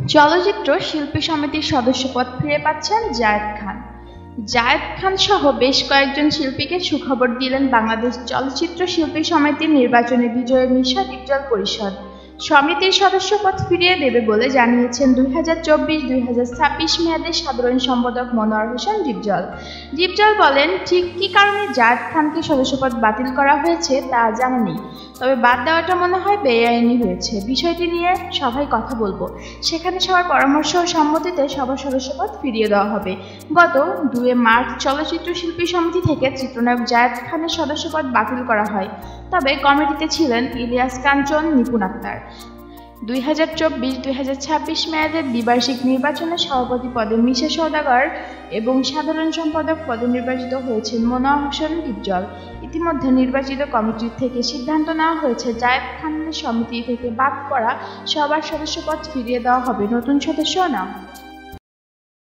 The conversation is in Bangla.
চলচ্চিত্র শিল্পী সমিতির সদস্যপদ ফিরে পাচ্ছেন জায়েদ খান। জায়েদ খান সহ বেশ কয়েকজন শিল্পীকে সুখবর দিলেন বাংলাদেশ চলচ্চিত্র শিল্পী সমিতির নির্বাচনে বিজয়ী মিশা ডিপজল পরিষদ। সমিতির সদস্যপদ ফিরিয়ে দেবে বলে জানিয়েছেন 2024-2026 মেয়াদের সাধারণ সম্পাদক মনোয়ার হোসেন ডিপজল। ডিপজল বলেন, ঠিক কী কারণে জায়েদ খানকে সদস্যপদ বাতিল করা হয়েছে তা জানা নেই, তবে বাদ দেওয়াটা মনে হয় বেআইনি হয়েছে। বিষয়টি নিয়ে সভায় কথা বলবো, সেখানে সবার পরামর্শ ও সম্মতিতে সবার সদস্যপদ ফিরিয়ে দেওয়া হবে। গত 2 মার্চ চলচ্চিত্র শিল্পী সমিতি থেকে চিত্রনায়ক জায়েদ খানের সদস্যপদ বাতিল করা হয়, তবে কমিটিতে ছিলেন ইলিয়াস কাঞ্চন, নিপুণ আক্তার। 2024-2026 মেয়াদের দ্বিবার্ষিক নির্বাচনে সভাপতি পদে মিশা সওদাগর এবং সাধারণ সম্পাদক পদে নির্বাচিত হয়েছেন মনোয়ার হোসেন ডিপজল। ইতিমধ্যে নির্বাচিত কমিটি থেকে সিদ্ধান্ত নেওয়া হয়েছে জায়েদ খানের সমিতি থেকে বাদ পড়া সবার সদস্যপদ ফিরিয়ে দেওয়া হবে, নতুন সদস্য না।